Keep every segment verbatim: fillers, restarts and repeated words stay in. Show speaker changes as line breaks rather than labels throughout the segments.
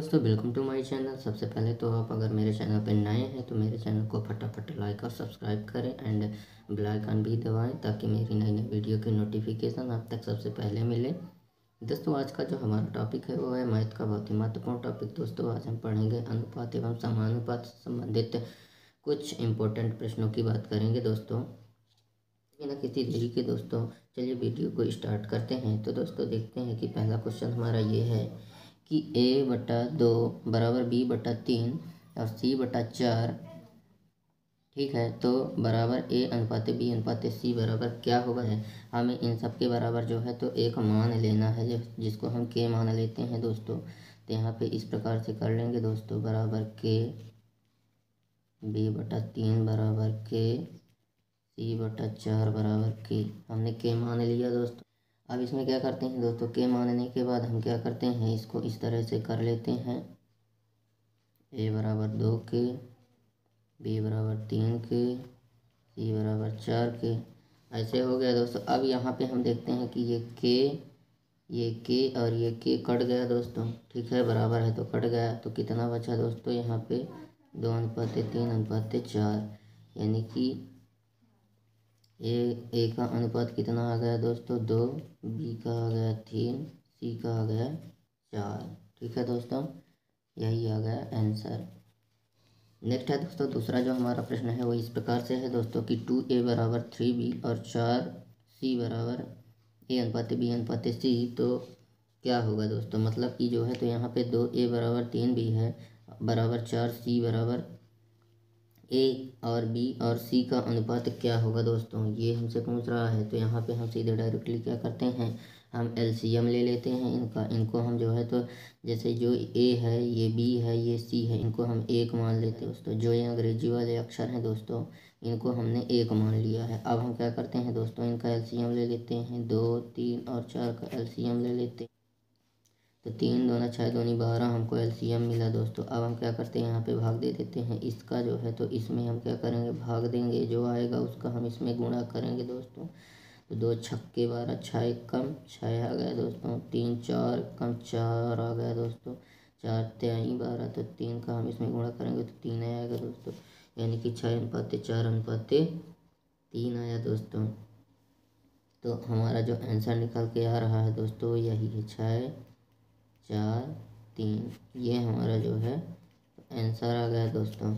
दोस्तों, welcome to my channel. सबसे पहले तो आप अगर मेरे चैनल पर नए हैं तो मेरे चैनल को फटाफट लाइक और सब्सक्राइब करें एंड बेल आइकन भी दबाएं ताकि मेरी नई नई वीडियो की नोटिफिकेशन आप तक सबसे पहले मिले। दोस्तों, आज का जो हमारा टॉपिक है वो है मैथ का बहुत ही महत्वपूर्ण टॉपिक। दोस्तों, आज हम पढ़ेंगे अनुपात एवं समानुपात से संबंधित कुछ इम्पोर्टेंट प्रश्नों की बात करेंगे। दोस्तों, बिना किसी देरी के दोस्तों चलिए वीडियो को स्टार्ट करते हैं। तो दोस्तों देखते हैं कि पहला क्वेश्चन हमारा ये है कि ए बटा दो बराबर बी बटा तीन और सी बटा चार, ठीक है, तो बराबर ए अनुपात बी अनुपात सी बराबर क्या होगा है। हमें इन सब के बराबर जो है तो एक मान लेना है जिसको हम के मान लेते हैं दोस्तों। तो यहाँ पे इस प्रकार से कर लेंगे दोस्तों, बराबर के बी बटा तीन बराबर के सी बटा चार बराबर के, हमने के मान लिया दोस्तों। अब इसमें क्या करते हैं दोस्तों, के मानने के बाद हम क्या करते हैं, इसको इस तरह से कर लेते हैं, ए बराबर दो के, बी बराबर तीन के, सी बराबर चार के, ऐसे हो गया दोस्तों। अब यहाँ पे हम देखते हैं कि ये के ये के और ये के कट गया दोस्तों, ठीक है, बराबर है तो कट गया। तो कितना बचा दोस्तों यहाँ पे, दो अनुपात तीन अनुपात चार, यानी कि ए ए का अनुपात कितना आ गया दोस्तों, दो, बी का आ गया तीन, सी का आ गया चार, ठीक है दोस्तों, यही आ गया आंसर। नेक्स्ट है दोस्तों दूसरा जो हमारा प्रश्न है वो इस प्रकार से है दोस्तों कि टू ए बराबर थ्री बी और चार सी बराबर ए अनुपात बी अनुपात सी, तो क्या होगा दोस्तों। मतलब कि जो है तो यहाँ पे दो ए बराबर तीन बी है बराबर चार सी बराबर ए और बी और सी का अनुपात क्या होगा दोस्तों, ये हमसे पूछ रहा है। तो यहाँ पे हम सीधे डायरेक्टली क्या करते हैं, हम एलसीएम ले लेते हैं इनका। इनको हम जो है तो जैसे जो ए है, ये बी है, ये सी है, इनको हम एक मान लेते हैं दोस्तों। जो ये अंग्रेजी वाले अक्षर हैं दोस्तों, इनको हमने एक मान लिया है। अब हम क्या करते हैं दोस्तों, इनका एलसीएम ले लेते हैं, दो तीन और चार का एलसीएम ले लेते हैं। तो तीन दोना छः दूनी बारह हमको एलसीएम मिला दोस्तों। अब हम क्या करते हैं, यहाँ पे भाग दे देते हैं इसका जो है तो इसमें हम क्या करेंगे, भाग देंगे, जो आएगा उसका हम इसमें गुणा करेंगे दोस्तों। तो दो छक्के बारह, छः एक कम छः आ गया दोस्तों, तीन चार कम चार आ गया दोस्तों, चार त्याई बारह, तो तीन का हम इसमें गुणा करेंगे तो तीन आएगा दोस्तों, यानी कि छः अनुपात चार अनुपात तीन आया दोस्तों। तो हमारा जो आंसर निकल के आ रहा है दोस्तों यही है, छः चार तीन, ये हमारा जो है आंसर आ गया दोस्तों।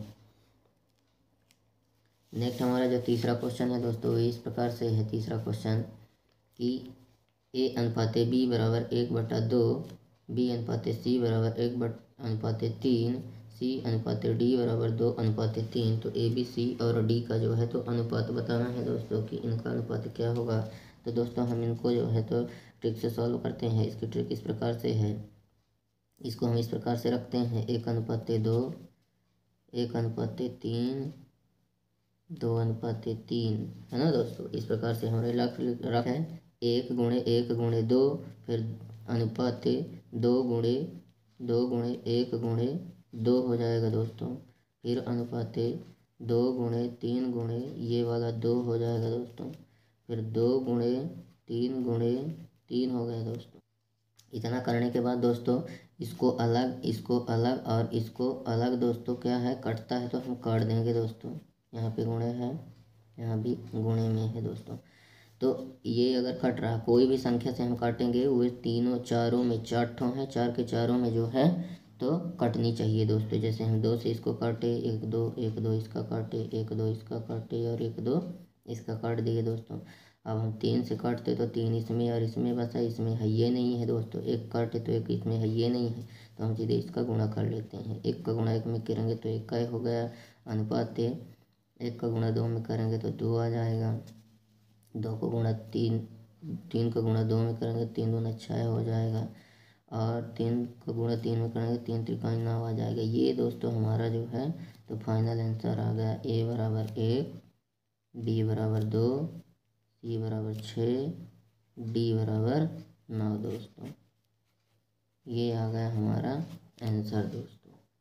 नेक्स्ट हमारा जो तीसरा क्वेश्चन है दोस्तों इस प्रकार से है, तीसरा क्वेश्चन कि ए अनुपात बी बराबर एक बटा दो, बी अनुपात सी बराबर एक बट अनुपात तीन, सी अनुपात डी बराबर दो अनुपात तीन। तो ए बी सी और डी का जो है तो अनुपात बताना है दोस्तों कि इनका अनुपात क्या होगा। तो दोस्तों हम इनको जो है तो ट्रिक से सॉल्व करते हैं। इसकी ट्रिक इस प्रकार से है, इसको हम इस प्रकार से रखते हैं, एक अनुपात दो, एक अनुपात तीन, दो अनुपात तीन, है ना दोस्तों। इस प्रकार से हमारे लख रख है, एक गुणे एक गुणे दो, फिर अनुपात दो गुणे दो गुणे एक गुणे दो हो जाएगा दोस्तों, फिर अनुपात दो गुणे तीन गुणे ये वाला दो हो जाएगा दोस्तों, फिर दो गुणे तीन गुणे तीन हो गया दोस्तों। इतना करने के बाद दोस्तों इसको अलग इसको अलग और इसको अलग दोस्तों क्या है, कटता है तो हम काट देंगे दोस्तों। यहाँ पे गुणे है, यहाँ भी गुणे में है दोस्तों। तो ये अगर कट रहा कोई भी संख्या से हम काटेंगे, वो तीनों चारों में चार ठों है, चार के चारों में जो है तो कटनी चाहिए दोस्तों। जैसे हम दो से इसको काटे, एक दो एक दो इसका काटे, एक दो इसका काटे और एक दो इसका काट दिए दोस्तों। अब हम तीन से काटते तो तीन इसमें और इसमें बचा, इसमें है ये नहीं है दोस्तों, एक काटे तो एक इसमें है ये नहीं है, तो हम सीधे इसका गुणा कर लेते हैं। एक का गुणा एक में करेंगे तो एक का हो गया अनुपात, एक का गुणा दो में करेंगे तो दो आ जाएगा, दो को गुणा तीन तीन का गुणा दो में करेंगे तीन दूना छः हो जाएगा, और तीन का गुणा तीन में करेंगे तीन त्रिकाई नौ आ जाएगा। ये दोस्तों हमारा जो है तो फाइनल आंसर आ गया, ए बराबर एक, बी बराबर दो, सी बराबर छः, डी बराबर नौ दोस्तों। ये आ गया हमारा आंसर दोस्तों।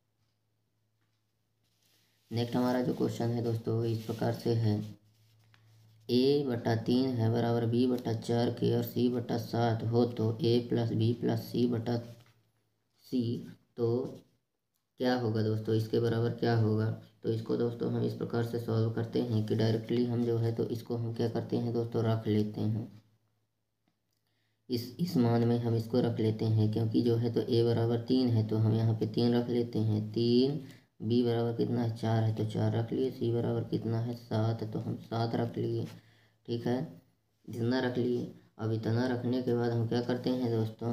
नेक्स्ट हमारा जो क्वेश्चन है दोस्तों इस प्रकार से है, ए बटा तीन है बराबर बी बटा चार के और सी बटा सात हो तो A plus B plus C बटा सी, तो क्या होगा दोस्तों, इसके बराबर क्या होगा। तो इसको दोस्तों हम इस प्रकार से सॉल्व करते हैं कि डायरेक्टली हम जो है तो इसको हम क्या करते हैं दोस्तों, रख लेते हैं इस इस मान में हम इसको रख लेते हैं, क्योंकि जो है तो ए बराबर तीन है तो हम यहाँ पे तीन रख लेते हैं। तीन, बी बराबर कितना है, चार है तो चार रख लिए। सी बराबर कितना है, सात है तो हम सात रख लिए। ठीक है, जितना रख लिए। अब इतना रखने के बाद हम क्या करते हैं दोस्तों,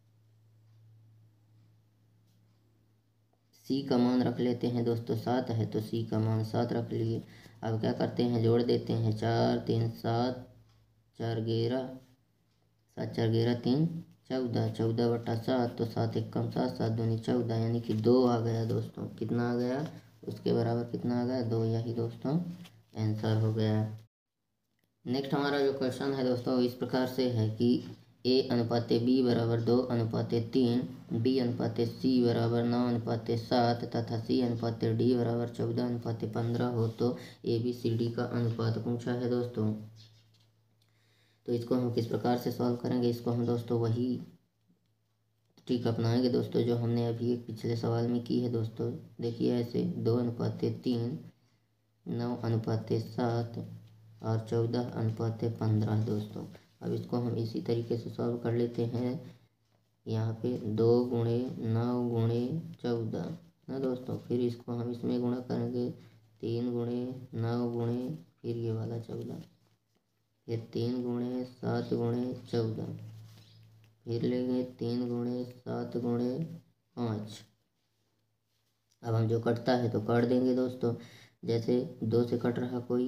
सी का मान रख लेते हैं दोस्तों। सात है तो सी का मान सात रख लिए। अब क्या करते हैं, जोड़ देते हैं। चार तीन सात, चार ग्यारह, सात चार ग्यारह, तीन चौदह, चौदह बटा सात तो सात एक कम सात, सात दूनी चौदह, यानी कि दो आ गया दोस्तों। कितना आ गया, उसके बराबर कितना आ गया, दो। यही दोस्तों आंसर हो गया। नेक्स्ट हमारा जो क्वेश्चन है दोस्तों इस प्रकार से है कि ए अनुपाते बी बराबर दो अनुपाते तीन, बी अनुपाते सी बराबर नौ अनुपाते सात तथा सी अनुपाते डी बराबर चौदह अनुपाते पंद्रह हो तो ए बी सी डी का अनुपात पूछा है दोस्तों। तो इसको हम किस प्रकार से सॉल्व करेंगे, इसको हम दोस्तों वही ट्रिक अपनाएंगे दोस्तों जो हमने अभी एक पिछले सवाल में की है दोस्तों। देखिए ऐसे, दो अनुपाते तीन, नौ अनुपाते सात और चौदह अनुपाते पंद्रह दोस्तों। अब इसको हम इसी तरीके से सॉल्व कर लेते हैं। यहाँ पे दो गुणे नौ गुणे चौदह ना दोस्तों, फिर इसको हम इसमें गुणा करेंगे। तीन गुणे नौ गुणे फिर ये वाला चौदह, फिर तीन गुणे सात गुणे चौदह, फिर लेंगे तीन गुणे सात गुणे पाँच। अब हम जो कटता है तो काट देंगे दोस्तों। जैसे दो से कट रहा कोई,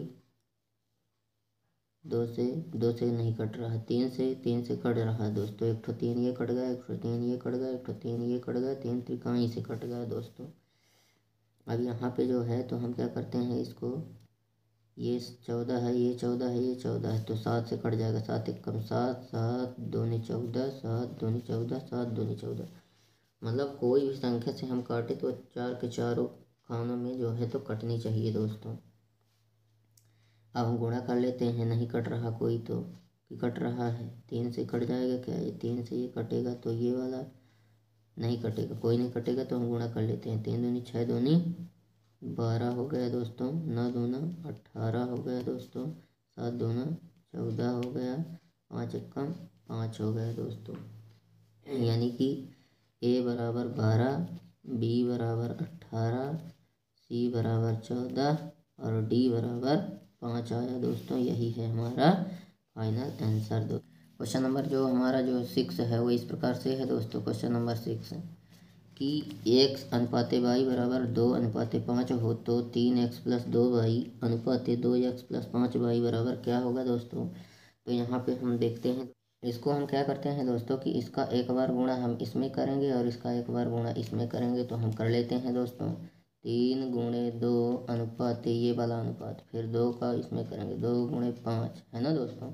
दो से दो से नहीं कट रहा, तीन से तीन से कट रहा दोस्तों। एक ठो तीन ये कट गया, एक ठो तीन ये कट गया, एक ठो तीन ये कट गया, तीन त्रिकाई से कट गया दोस्तों। अब यहाँ पे जो है तो हम क्या करते हैं इसको, ये चौदह है, ये चौदह है, ये चौदह है तो सात से कट जाएगा। सात एक कम सात, सात दूनी चौदह, सात दूनी चौदह, सात दूनी चौदह। मतलब कोई भी संख्या से हम काटे तो चार के चारों खानों में जो है तो कटनी चाहिए दोस्तों। अब हम गुणा कर लेते हैं, नहीं कट रहा कोई तो कि कट रहा है, तीन से कट जाएगा क्या, ये तीन से ये कटेगा तो ये वाला नहीं कटेगा, कोई नहीं कटेगा तो हम गुणा कर लेते हैं। तीन दूनी छः, दूनी बारह हो गया दोस्तों, नौ दूना अट्ठारह हो गया दोस्तों, सात दूना चौदह हो गया, पाँच एक कम पाँच हो गया दोस्तों। यानी कि ए बराबर बारह, बी बराबर अट्ठारह, सी बराबर चौदह और डी बराबर पाँच आया दोस्तों। यही है हमारा फाइनल आंसर दो। क्वेश्चन नंबर जो हमारा जो सिक्स है वो इस प्रकार से है दोस्तों। क्वेश्चन नंबर सिक्स कि एक्स अनुपाते वाई बराबर दो अनुपाते पाँच हो तो तीन एक्स प्लस दो वाई अनुपाते दो एक्स प्लस पाँच वाई बराबर क्या होगा दोस्तों। तो यहाँ पे हम देखते हैं, इसको हम क्या करते हैं दोस्तों कि इसका एक बार गुणा हम इसमें करेंगे और इसका एक बार गुणा इसमें करेंगे। तो हम कर लेते हैं दोस्तों, तीन गुणे दो अनुपात ये वाला अनुपात, फिर दो का इसमें करेंगे, दो गुणे पाँच है ना दोस्तों।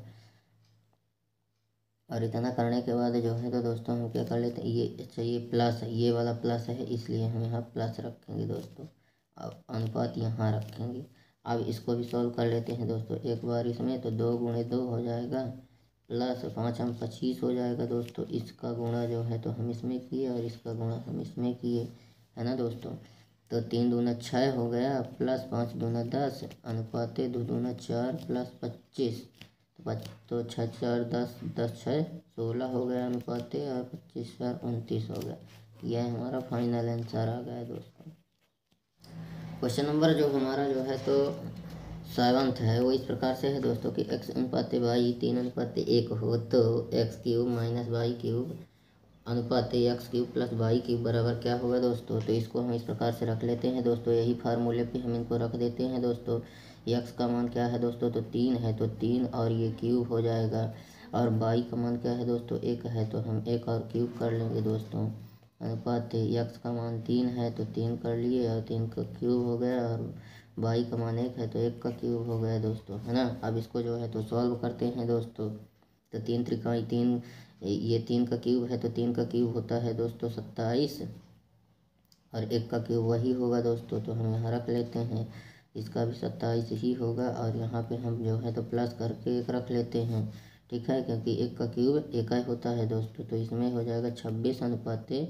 और इतना करने के बाद जो है तो दोस्तों हम क्या कर लेते हैं, ये अच्छा ये प्लस है, ये वाला प्लस है इसलिए हम यहाँ प्लस रखेंगे दोस्तों। अब अनुपात यहाँ रखेंगे। अब इसको भी सॉल्व कर लेते हैं दोस्तों एक बार इसमें, तो दो गुणे दो हो जाएगा प्लस पाँच हम पच्चीस हो जाएगा दोस्तों। इसका गुणा जो है तो हम इसमें किए और इसका गुणा हम इसमें किए है ना दोस्तों। तो तीन दूना छः हो गया प्लस पाँच दूना दस अनुपाते दो दूना चार प्लस पच्चीस, तो पच तो छः चार दस, दस छः सोलह हो गया अनुपाते और पच्चीस चार उनतीस हो गया। यह हमारा फाइनल आंसर आ गया दोस्तों। क्वेश्चन नंबर जो हमारा जो है तो सेवंथ है वो इस प्रकार से है दोस्तों कि एक्स अनुपाते वाई तीन अनुपाते एक हो तो X cube minus Y cube अनुपाते X cube plus Y cube बराबर क्या होगा दोस्तों। तो इसको हम इस प्रकार से रख लेते हैं दोस्तों, यही फार्मूले पे हम इनको रख देते हैं दोस्तों। एक्स का मान क्या है दोस्तों, तो तीन है तो तीन और ये क्यूब हो जाएगा, और वाई का मान क्या है दोस्तों, एक है तो हम एक और क्यूब कर लेंगे दोस्तों। अनुपात एक्स का मान तीन है तो तीन कर लिए और तीन का क्यूब हो गया, और वाई का मान एक है तो एक का क्यूब हो गया दोस्तों है ना। अब इसको जो है तो सॉल्व करते हैं दोस्तों। तो तीन त्रिकाई तीन, ये तीन का क्यूब है तो तीन का क्यूब होता है दोस्तों सत्ताईस, और एक का क्यूब वही होगा दोस्तों। तो हम यहाँ रख लेते हैं, इसका भी सत्ताईस ही होगा, और यहाँ पे हम जो है तो प्लस करके एक रख लेते हैं। ठीक है, क्योंकि एक का क्यूब एक ही होता है दोस्तों। तो इसमें हो जाएगा छब्बीस अनुपाते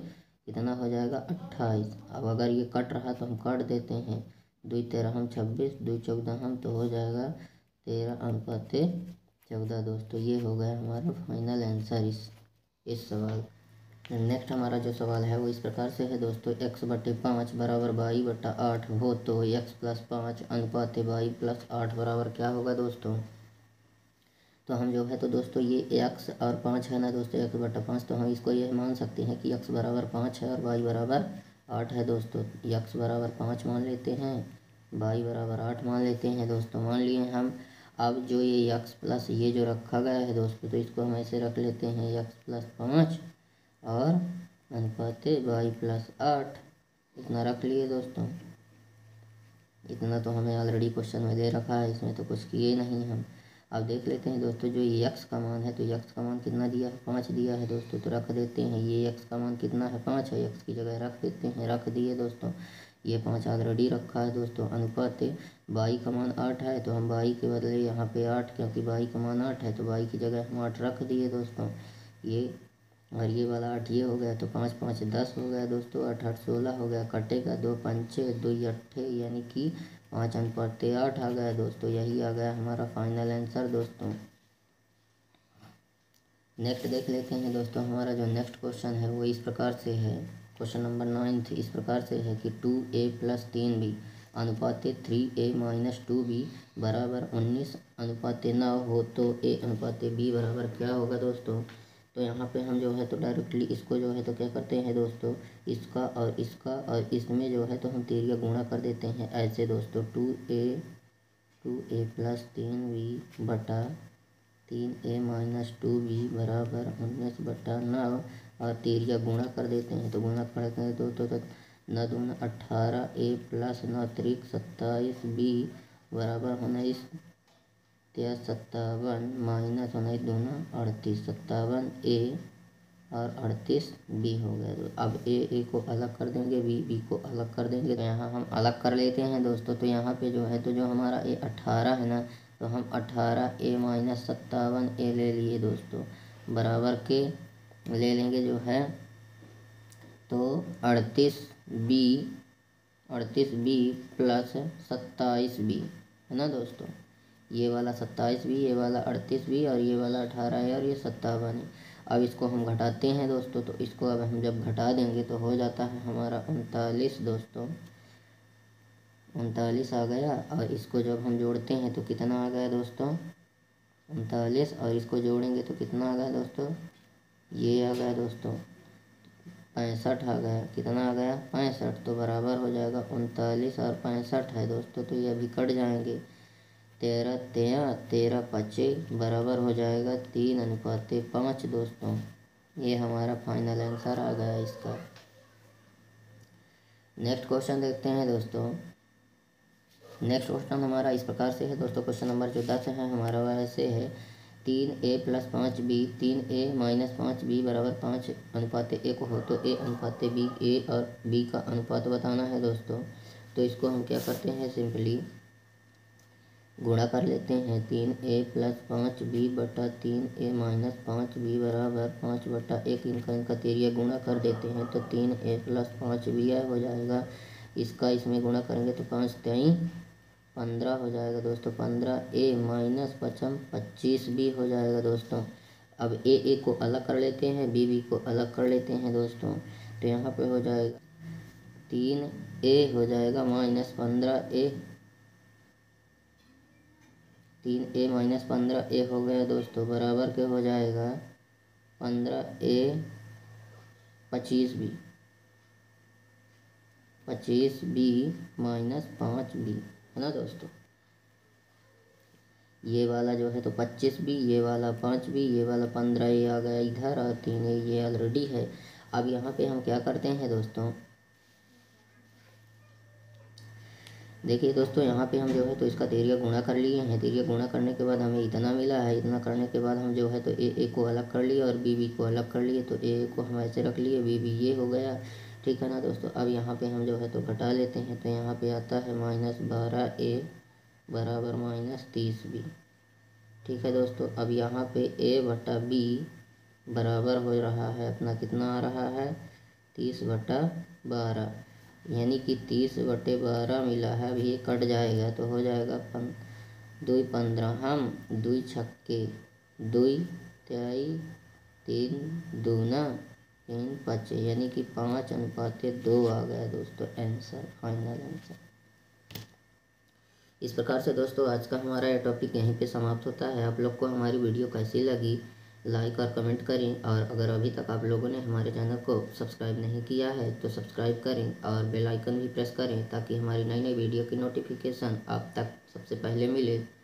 कितना हो जाएगा अट्ठाईस। अब अगर ये कट रहा तो हम काट देते हैं, दो तेरह हम छब्बीस, दो चौदह हम तो हो जाएगा तेरह अनुपात चौदह दोस्तों। ये हो गया हमारा फाइनल आंसर इस इस सवाल। नेक्स्ट हमारा जो सवाल है वो इस प्रकार से है दोस्तों, एक्स बटे पाँच बराबर बाई बटा आठ हो तो एक्स प्लस पाँच अनुपात बाई प्लस आठ बराबर क्या होगा दोस्तों। तो हम जो है तो दोस्तों ये एक्स और पाँच है ना दोस्तों, एक्स बटा पाँच, तो हम इसको यह मान सकते हैं कि एक्स बराबर पाँच है और वाई बराबर आठ है दोस्तों। एक्स बराबर पाँच मान लेते हैं, वाई बराबर आठ मान लेते हैं दोस्तों, मान लिए हम। अब जो ये एक्स प्लस ये जो रखा गया है दोस्तों, तो इसको हम ऐसे रख लेते हैं, एक्स प्लस पाँच और अनुपात वाई प्लस आठ, इतना रख लिए दोस्तों। इतना तो हमें ऑलरेडी क्वेश्चन में दे रखा है, इसमें तो कुछ किए नहीं हम। अब देख लेते हैं दोस्तों, जो ये एक्स का मान है तो एक्स का मान कितना दिया है, पाँच दिया है दोस्तों, तो रख देते हैं। ये एक्स का मान कितना है, पाँच है, एक्स की जगह रख देते हैं, रख दिए दोस्तों। ये पाँच ऑलरेडी रखा है दोस्तों। अनुपात वाई का मान आठ है, तो हम वाई के बदले यहाँ पे आठ, क्योंकि वाई का मान आठ है तो वाई की जगह हम आठ रख दिए दोस्तों। ये और ये वाला आठ ये हो गया, तो पाँच पाँच दस हो गया दोस्तों, आठ आठ सोलह हो गया, कटेगा दो पंचे दो अट्ठे, यानी कि पाँच अनुपात आठ आ गया दोस्तों। यही आ गया हमारा फाइनल आंसर दोस्तों। नेक्स्ट देख लेते हैं दोस्तों, हमारा जो नेक्स्ट क्वेश्चन है वो इस प्रकार से है। क्वेश्चन नंबर नाइन्थ इस प्रकार से है कि टू ए प्लस तीन बी अनुपात three A minus two B बराबर उन्नीस अनुपात नौ हो तो ए अनुपात बी बराबर क्या होगा दोस्तों। तो यहाँ पे हम जो है तो डायरेक्टली इसको जो है तो क्या करते हैं दोस्तों, इसका और इसका और इसमें जो है तो हम तिरिया गुणा कर देते हैं ऐसे दोस्तों। Two A two A plus तीन बी बटा तीन ए माइनस टू बी बराबर उन्नीस बटा नौ, और तिरिया गुणा कर देते हैं, तो गुणा करते हैं दो तो, तो नौ दूना अट्ठारह, ए प्लस नौ त्रिक सत्ताईस, बी बराबर उन्नीस तेरह सत्तावन माइनस उन्नीस दूना अड़तीस, सत्तावन ए और अड़तीस बी हो गया। तो अब ए ए को अलग कर देंगे, बी बी को अलग कर देंगे, तो यहाँ हम अलग कर लेते हैं दोस्तों। तो यहाँ पे जो है तो जो हमारा ए अट्ठारह है ना, तो हम अट्ठारह ए माइनस सत्तावन ए ले लिए दोस्तों, बराबर के ले लेंगे जो है तो अड़तीस बी अड़तीस बी प्लस सत्ताईस बी है ना दोस्तों। ये वाला सत्ताईस भी, ये वाला अड़तीस भी, और ये वाला अठारह है और ये सत्तावन है। अब इसको हम घटाते हैं दोस्तों, तो इसको अब हम जब घटा देंगे तो हो जाता है हमारा उनतालीस दोस्तों, उनतालीस आ गया। और इसको जब हम जोड़ते हैं तो कितना आ गया दोस्तों, उनतालीस, और इसको जोड़ेंगे तो कितना आ गया दोस्तों, ये आ गया दोस्तों पैंसठ आ गया। कितना आ गया, पैंसठ, तो बराबर हो जाएगा उनतालीस और पैंसठ है दोस्तों, तो ये अभी कट जाएंगे। तेरह तेरह तेरह पच्चे बराबर हो जाएगा तीन अनुपात पाँच दोस्तों। ये हमारा फाइनल आंसर आ गया इसका। नेक्स्ट क्वेश्चन देखते हैं दोस्तों। नेक्स्ट क्वेश्चन हमारा इस प्रकार से है दोस्तों, क्वेश्चन नंबर जो दस है हमारा वह ऐसे है, तीन ए प्लस पाँच बी तीन ए माइनस पाँच बी बराबर पाँच अनुपात एक हो तो ए अनुपात बी ए और बी का अनुपात बताना है दोस्तों। तो इसको हम क्या करते हैं, सिंपली गुणा कर लेते हैं। तीन ए प्लस पाँच बी बटा तीन ए माइनस पाँच बी बराबर पाँच बटा एक, इनका इनका तिरिया गुणा कर देते हैं, तो तीन ए प्लस पाँच बी हो जाएगा। इसका इसमें गुणा करेंगे तो पाँच तेई पंद्रह हो जाएगा दोस्तों, पंद्रह ए माइनस पचम पच्चीस बी हो जाएगा दोस्तों। अब ए ए को अलग कर लेते हैं, बी बी को अलग कर लेते हैं दोस्तों, तो यहाँ पे हो जाएगा तीन ए हो जाएगा माइनस पंद्रह ए, तीन ए माइनस पंद्रह ए हो गया दोस्तों, बराबर के हो जाएगा पंद्रह ए पच्चीस बी, पच्चीस बी माइनस पाँच बी है ना दोस्तों। ये वाला जो है तो पच्चीस बी, ये वाला पाँच बी, ये वाला पंद्रह ए आ गया इधर, और तीन ए ये ऑलरेडी है। अब यहाँ पे हम क्या करते हैं दोस्तों, देखिए दोस्तों, यहाँ पे हम जो है तो इसका तिरिया गुणा कर लिए हैं। तिरिया गुणा करने के बाद हमें इतना मिला है, इतना करने के बाद हम जो है तो ए ए को अलग कर लिए और बी बी को अलग कर लिए, तो ए ए को हम ऐसे रख लिए, बी बी ये हो गया, ठीक है ना दोस्तों। अब यहाँ पे हम जो है तो घटा लेते हैं, तो यहाँ पे आता है माइनस बारह ए बराबर माइनस तीस बी, ठीक है दोस्तों। अब यहाँ पे ए बटा बी बराबर हो रहा है अपना, कितना आ रहा है, तीस बटा बारह, यानी कि तीस बटे बारह मिला है। अब ये कट जाएगा तो हो जाएगा पन दुई पंद्रह, हम दुई छक्के दुई त्याई तीन दूना तीन पचे, यानी कि पाँच अनुपात दो आ गया दोस्तों आंसर, फाइनल आंसर। इस प्रकार से दोस्तों आज का हमारा ये टॉपिक यहीं पे समाप्त होता है। आप लोग को हमारी वीडियो कैसी लगी लाइक और कमेंट करें, और अगर अभी तक आप लोगों ने हमारे चैनल को सब्सक्राइब नहीं किया है तो सब्सक्राइब करें और बेल आइकन भी प्रेस करें ताकि हमारी नई नई वीडियो की नोटिफिकेशन आप तक सबसे पहले मिले।